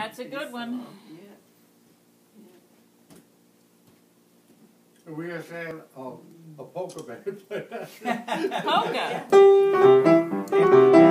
That's a good one. We have to have a polka band play that. Polka.